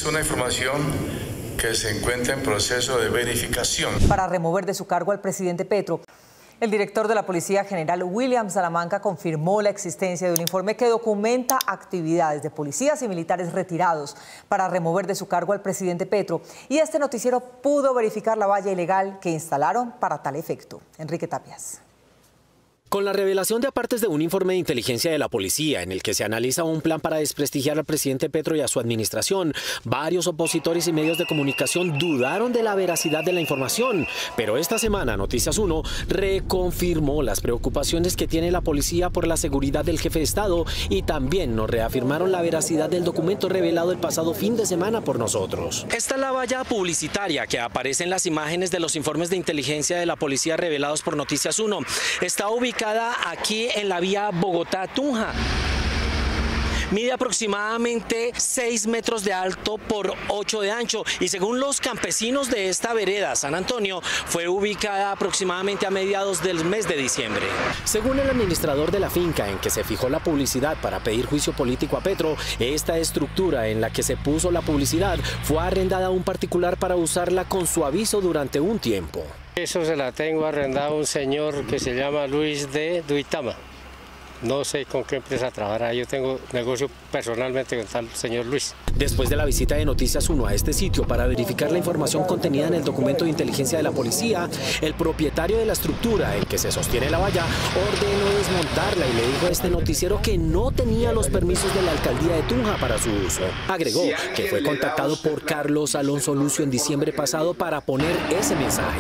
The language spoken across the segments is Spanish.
una información que se encuentra en proceso de verificación. Para remover de su cargo al presidente Petro, el director de la Policía General William Salamanca confirmó la existencia de un informe que documenta actividades de policías y militares retirados para remover de su cargo al presidente Petro. Y este noticiero pudo verificar la valla ilegal que instalaron para tal efecto. Enrique Tapias. Con la revelación de apartes de un informe de inteligencia de la policía en el que se analiza un plan para desprestigiar al presidente Petro y a su administración, varios opositores y medios de comunicación dudaron de la veracidad de la información. Pero esta semana Noticias 1 reconfirmó las preocupaciones que tiene la policía por la seguridad del jefe de Estado y también nos reafirmaron la veracidad del documento revelado el pasado fin de semana por nosotros. Esta es la valla publicitaria que aparece en las imágenes de los informes de inteligencia de la policía revelados por Noticias 1. Está ubicada aquí en la vía Bogotá-Tunja. Mide aproximadamente 6 metros de alto por 8 de ancho y según los campesinos de esta vereda, San Antonio, fue ubicada aproximadamente a mediados del mes de diciembre. Según el administrador de la finca en que se fijó la publicidad para pedir juicio político a Petro, esta estructura en la que se puso la publicidad fue arrendada a un particular para usarla con su aviso durante un tiempo. Eso se la tengo arrendado a un señor que se llama Luis de Duitama. No sé con qué empresa trabajará, yo tengo negocio personalmente con tal señor Luis. Después de la visita de Noticias 1 a este sitio para verificar la información contenida en el documento de inteligencia de la policía, el propietario de la estructura en que se sostiene la valla ordenó desmontarla y le dijo a este noticiero que no tenía los permisos de la alcaldía de Tunja para su uso. Agregó que fue contactado por Carlos Alonso Lucio en diciembre pasado para poner ese mensaje.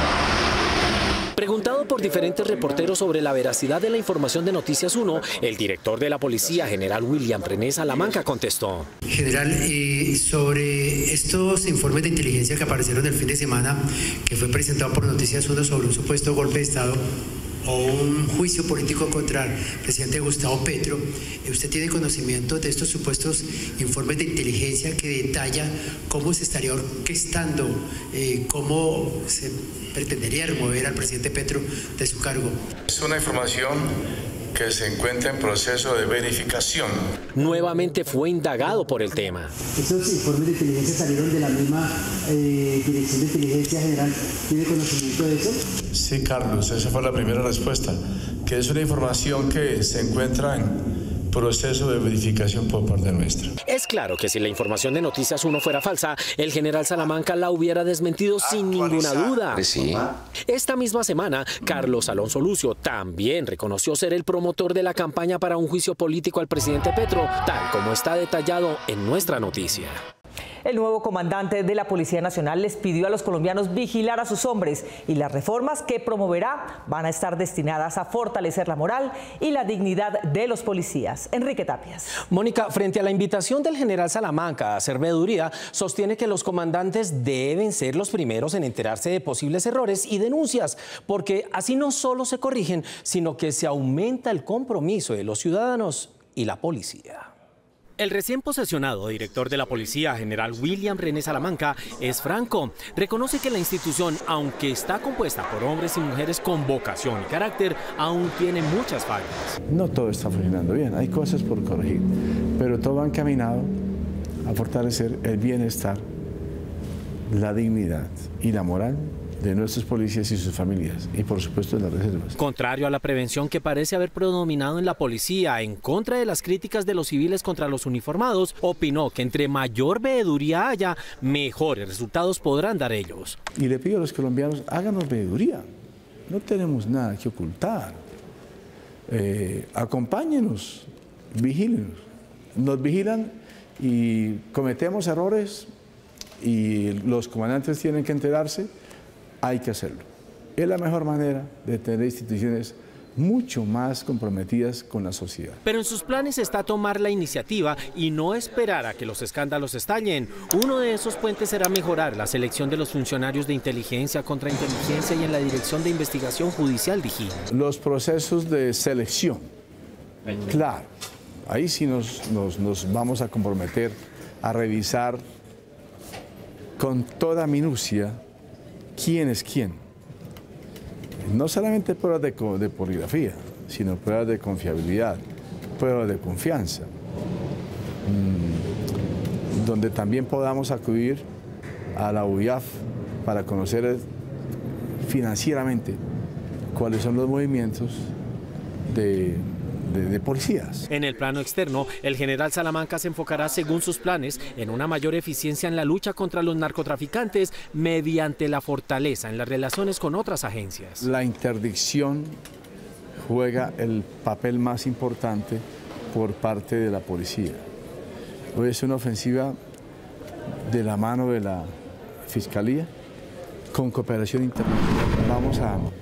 Preguntado por diferentes reporteros sobre la veracidad de la información de Noticias 1, el director de la Policía, General William René Salamanca, contestó. General, sobre estos informes de inteligencia que aparecieron el fin de semana, que fue presentado por Noticias 1 sobre un supuesto golpe de Estado o un juicio político contra el presidente Gustavo Petro, ¿usted tiene conocimiento de estos supuestos informes de inteligencia que detalla cómo se estaría orquestando, cómo se pretendería remover al presidente Petro de su cargo? Es una información que se encuentra en proceso de verificación. Nuevamente fue indagado por el tema. ¿Esos informes de inteligencia salieron de la misma Dirección de Inteligencia General? ¿Tiene conocimiento de eso? Sí, Carlos, esa fue la primera respuesta, que es una información que se encuentra en proceso de verificación por parte nuestra. Es claro que si la información de Noticias 1 fuera falsa, el general Salamanca la hubiera desmentido sin ninguna duda. Sí. Esta misma semana, Carlos Alonso Lucio también reconoció ser el promotor de la campaña para un juicio político al presidente Petro, tal como está detallado en nuestra noticia. El nuevo comandante de la Policía Nacional les pidió a los colombianos vigilar a sus hombres y las reformas que promoverá van a estar destinadas a fortalecer la moral y la dignidad de los policías. Enrique Tapias. Mónica, frente a la invitación del general Salamanca a hacer veeduría, sostiene que los comandantes deben ser los primeros en enterarse de posibles errores y denuncias, porque así no solo se corrigen, sino que se aumenta el compromiso de los ciudadanos y la policía. El recién posesionado director de la Policía, General William René Salamanca, es franco. Reconoce que la institución, aunque está compuesta por hombres y mujeres con vocación y carácter, aún tiene muchas fallas. No todo está funcionando bien, hay cosas por corregir, pero todo va encaminado a fortalecer el bienestar, la dignidad y la moral de nuestros policías y sus familias, y por supuesto de las reservas. Contrario a la prevención que parece haber predominado en la policía en contra de las críticas de los civiles contra los uniformados, opinó que entre mayor veeduría haya, mejores resultados podrán dar ellos. Y le pido a los colombianos, háganos veeduría, no tenemos nada que ocultar, acompáñenos, vigílenos, nos vigilan y cometemos errores y los comandantes tienen que enterarse. Hay que hacerlo. Es la mejor manera de tener instituciones mucho más comprometidas con la sociedad. Pero en sus planes está tomar la iniciativa y no esperar a que los escándalos estallen. Uno de esos puentes será mejorar la selección de los funcionarios de inteligencia, contrainteligencia y en la Dirección de Investigación Judicial DIJÍN. Los procesos de selección, claro, ahí sí nos vamos a comprometer a revisar con toda minucia quién es quién. No solamente pruebas de poligrafía, sino pruebas de confiabilidad, pruebas de confianza. donde también podamos acudir a la UIAF para conocer financieramente cuáles son los movimientos de policías. En el plano externo, el general Salamanca se enfocará, según sus planes, en una mayor eficiencia en la lucha contra los narcotraficantes mediante la fortaleza en las relaciones con otras agencias. La interdicción juega el papel más importante por parte de la policía. Hoy es una ofensiva de la mano de la Fiscalía con cooperación internacional. Vamos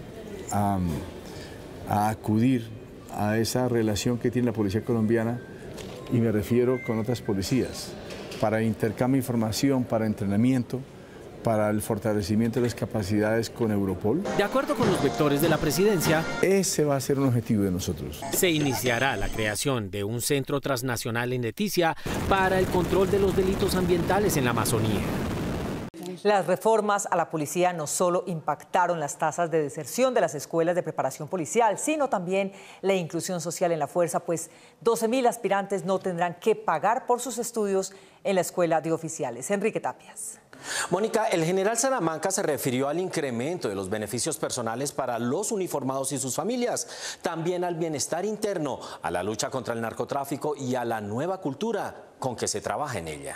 a acudir a esa relación que tiene la policía colombiana, y me refiero con otras policías, para intercambio de información, para entrenamiento, para el fortalecimiento de las capacidades con Europol. De acuerdo con los vectores de la presidencia, ese va a ser un objetivo de nosotros. Se iniciará la creación de un centro transnacional en Leticia para el control de los delitos ambientales en la Amazonía. Las reformas a la policía no solo impactaron las tasas de deserción de las escuelas de preparación policial, sino también la inclusión social en la fuerza, pues 12.000 aspirantes no tendrán que pagar por sus estudios en la escuela de oficiales. Enrique Tapias. Mónica, el general Salamanca se refirió al incremento de los beneficios personales para los uniformados y sus familias, también al bienestar interno, a la lucha contra el narcotráfico y a la nueva cultura con que se trabaja en ella.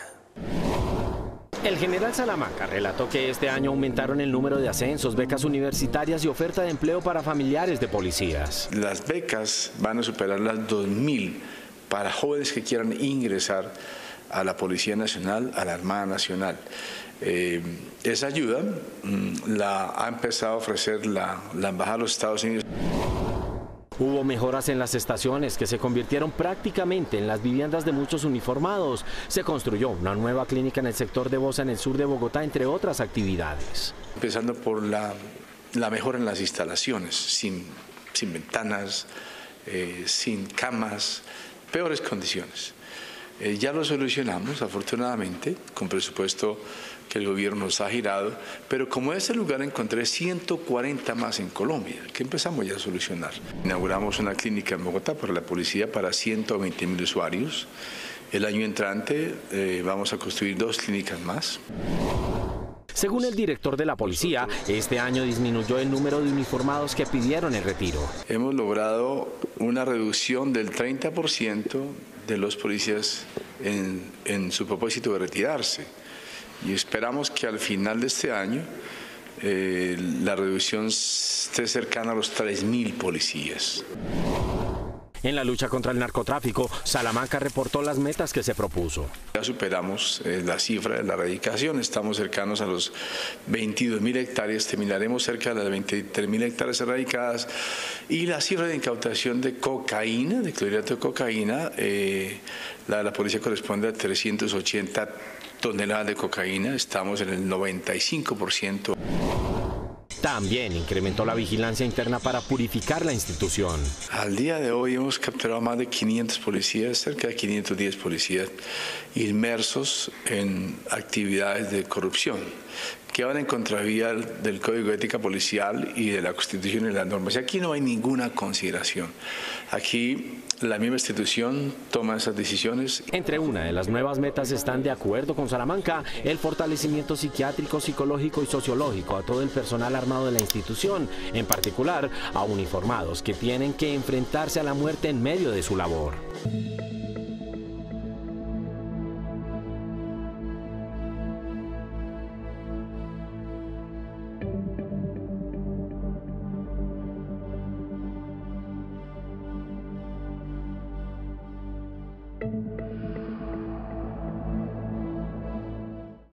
El general Salamanca relató que este año aumentaron el número de ascensos, becas universitarias y oferta de empleo para familiares de policías. Las becas van a superar las 2.000 para jóvenes que quieran ingresar a la Policía Nacional, a la Armada Nacional. Esa ayuda la ha empezado a ofrecer la Embajada de los Estados Unidos. Hubo mejoras en las estaciones que se convirtieron prácticamente en las viviendas de muchos uniformados. Se construyó una nueva clínica en el sector de Bosa, en el sur de Bogotá, entre otras actividades. Empezando por la mejora en las instalaciones, sin ventanas, sin camas, peores condiciones. Ya lo solucionamos, afortunadamente, con presupuesto que el gobierno nos ha girado, pero como ese lugar encontré 140 más en Colombia, que empezamos ya a solucionar. Inauguramos una clínica en Bogotá para la policía para 120.000 usuarios. El año entrante vamos a construir 2 clínicas más. Según el director de la policía, este año disminuyó el número de uniformados que pidieron el retiro. Hemos logrado una reducción del 30% de los policías en su propósito de retirarse. Y esperamos que al final de este año la reducción esté cercana a los 3.000 policías. En la lucha contra el narcotráfico, Salamanca reportó las metas que se propuso. Ya superamos la cifra de la erradicación, estamos cercanos a los 22.000 hectáreas, terminaremos cerca de las 23.000 hectáreas erradicadas, y la cifra de incautación de cocaína, de clorhidrato de cocaína, la de la policía corresponde a 380 toneladas de cocaína, estamos en el 95%. También incrementó la vigilancia interna para purificar la institución. Al día de hoy hemos capturado más de 500 policías, cerca de 510 policías inmersos en actividades de corrupción que van en contravía del Código de Ética Policial y de la Constitución y las normas. Y aquí no hay ninguna consideración. Aquí la misma institución toma esas decisiones. Entre una de las nuevas metas están, de acuerdo con Salamanca, el fortalecimiento psiquiátrico, psicológico y sociológico a todo el personal armado de la institución, en particular a uniformados que tienen que enfrentarse a la muerte en medio de su labor.